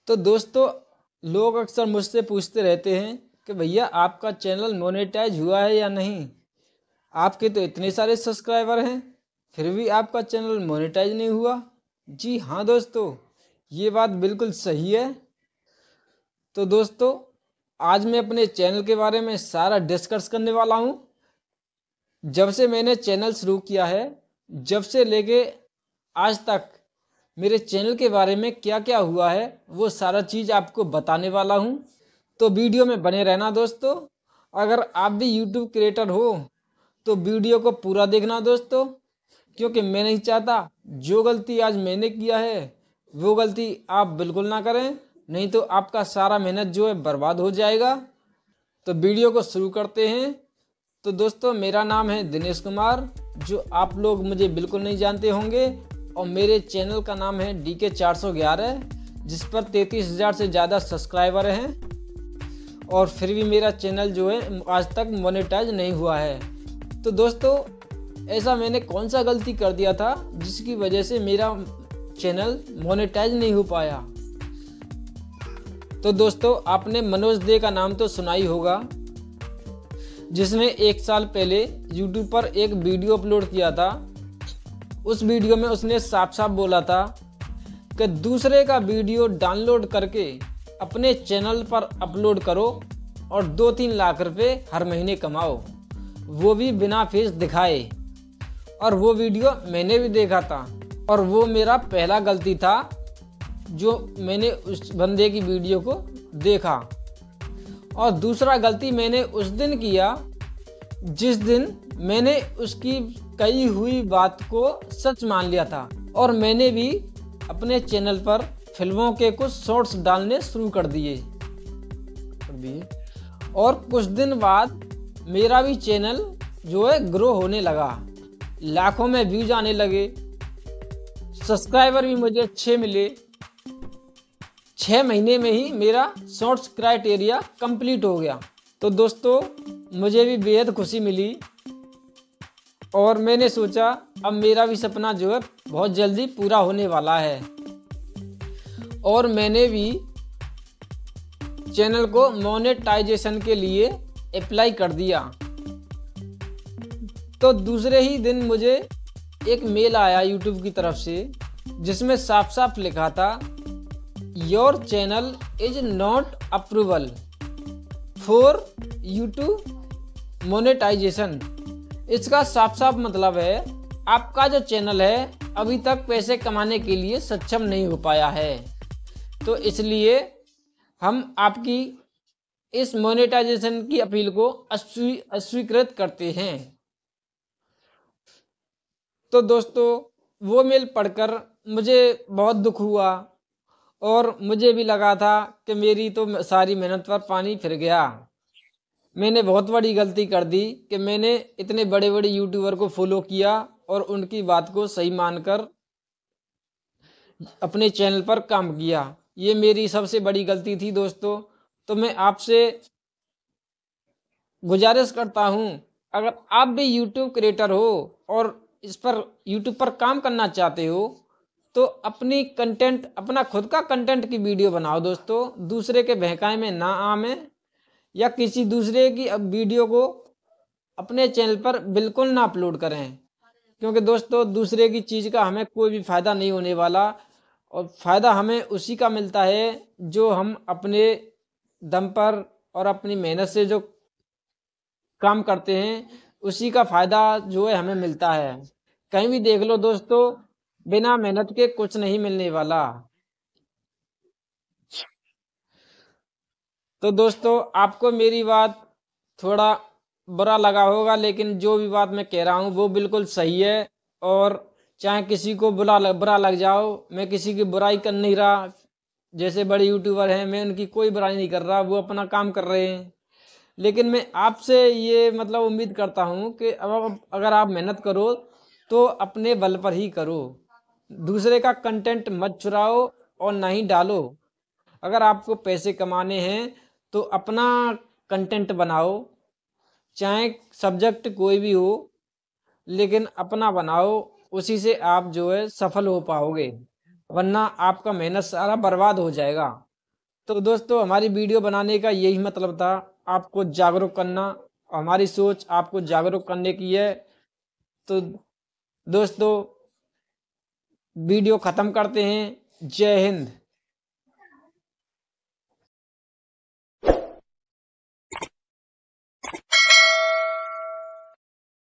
तो दोस्तों, लोग अक्सर मुझसे पूछते रहते हैं कि भैया आपका चैनल मोनेटाइज हुआ है या नहीं। आपके तो इतने सारे सब्सक्राइबर हैं, फिर भी आपका चैनल मोनेटाइज नहीं हुआ। जी हाँ दोस्तों, ये बात बिल्कुल सही है। तो दोस्तों, आज मैं अपने चैनल के बारे में सारा डिस्कस करने वाला हूँ। जब से मैंने चैनल शुरू किया है, जब से लेके आज तक मेरे चैनल के बारे में क्या क्या हुआ है, वो सारा चीज़ आपको बताने वाला हूँ। तो वीडियो में बने रहना दोस्तों। अगर आप भी यूट्यूब क्रिएटर हो तो वीडियो को पूरा देखना दोस्तों, क्योंकि मैं नहीं चाहता जो गलती आज मैंने किया है वो गलती आप बिल्कुल ना करें, नहीं तो आपका सारा मेहनत जो है बर्बाद हो जाएगा। तो वीडियो को शुरू करते हैं। तो दोस्तों, मेरा नाम है दिनेश कुमार, जो आप लोग मुझे बिल्कुल नहीं जानते होंगे, और मेरे चैनल का नाम है DK 411, जिस पर 33,000 से ज़्यादा सब्सक्राइबर हैं। और फिर भी मेरा चैनल जो है आज तक मोनेटाइज नहीं हुआ है। तो दोस्तों, ऐसा मैंने कौन सा गलती कर दिया था जिसकी वजह से मेरा चैनल मोनेटाइज नहीं हो पाया। तो दोस्तों, आपने मनोज दे का नाम तो सुना ही होगा, जिसने 1 साल पहले यूट्यूब पर एक वीडियो अपलोड किया था। उस वीडियो में उसने साफ साफ बोला था कि दूसरे का वीडियो डाउनलोड करके अपने चैनल पर अपलोड करो और 2-3 लाख रुपए हर महीने कमाओ, वो भी बिना फेस दिखाए। और वो वीडियो मैंने भी देखा था, और वो मेरा पहला गलती था जो मैंने उस बंदे की वीडियो को देखा। और दूसरा गलती मैंने उस दिन किया जिस दिन मैंने उसकी कही हुई बात को सच मान लिया था, और मैंने भी अपने चैनल पर फिल्मों के कुछ शॉर्ट्स डालने शुरू कर दिए। और कुछ दिन बाद मेरा भी चैनल जो है ग्रो होने लगा, लाखों में व्यूज आने लगे, सब्सक्राइबर भी मुझे अच्छे मिले। 6 महीने में ही मेरा शॉर्ट्स क्राइटेरिया कंप्लीट हो गया। तो दोस्तों, मुझे भी बेहद खुशी मिली, और मैंने सोचा अब मेरा भी सपना जो है बहुत जल्दी पूरा होने वाला है। और मैंने भी चैनल को मोनेटाइजेशन के लिए अप्लाई कर दिया। तो दूसरे ही दिन मुझे एक मेल आया यूट्यूब की तरफ से, जिसमें साफ साफ लिखा था your channel is not approval for YouTube monetization. इसका साफ साफ मतलब है आपका जो चैनल है अभी तक पैसे कमाने के लिए सक्षम नहीं हो पाया है, तो इसलिए हम आपकी इस मोनेटाइजेशन की अपील को अस्वीकृत करते हैं। तो दोस्तों, वो मेल पढ़कर मुझे बहुत दुख हुआ, और मुझे भी लगा था कि मेरी तो सारी मेहनत पर पानी फिर गया। मैंने बहुत बड़ी गलती कर दी कि मैंने इतने बड़े बड़े यूट्यूबर को फॉलो किया और उनकी बात को सही मानकर अपने चैनल पर काम किया। ये मेरी सबसे बड़ी गलती थी दोस्तों। तो मैं आपसे गुजारिश करता हूँ, अगर आप भी यूट्यूब क्रिएटर हो और इस पर यूट्यूब पर काम करना चाहते हो, तो अपनी कंटेंट, अपना खुद का कंटेंट की वीडियो बनाओ दोस्तों, दूसरे के बहकावे में ना आवे, या किसी दूसरे की वीडियो को अपने चैनल पर बिल्कुल ना अपलोड करें। क्योंकि दोस्तों, दूसरे की चीज़ का हमें कोई भी फ़ायदा नहीं होने वाला, और फ़ायदा हमें उसी का मिलता है जो हम अपने दम पर और अपनी मेहनत से जो काम करते हैं, उसी का फ़ायदा जो है हमें मिलता है। कहीं भी देख लो दोस्तों, बिना मेहनत के कुछ नहीं मिलने वाला। तो दोस्तों, आपको मेरी बात थोड़ा बुरा लगा होगा, लेकिन जो भी बात मैं कह रहा हूँ वो बिल्कुल सही है। और चाहे किसी को बुरा लग जाओ, मैं किसी की बुराई कर नहीं रहा। जैसे बड़े यूट्यूबर हैं, मैं उनकी कोई बुराई नहीं कर रहा, वो अपना काम कर रहे हैं। लेकिन मैं आपसे ये मतलब उम्मीद करता हूँ कि अब अगर आप मेहनत करो तो अपने बल पर ही करो, दूसरे का कंटेंट मत चुराओ और ना ही डालो। अगर आपको पैसे कमाने हैं तो अपना कंटेंट बनाओ, चाहे सब्जेक्ट कोई भी हो, लेकिन अपना बनाओ, उसी से आप जो है सफल हो पाओगे, वरना आपका मेहनत सारा बर्बाद हो जाएगा। तो दोस्तों हमारी वीडियो बनाने का यही मतलब था, आपको जागरूक करना। हमारी सोच आपको जागरूक करने की है। तो दोस्तों वीडियो ख़त्म करते हैं। जय हिंद।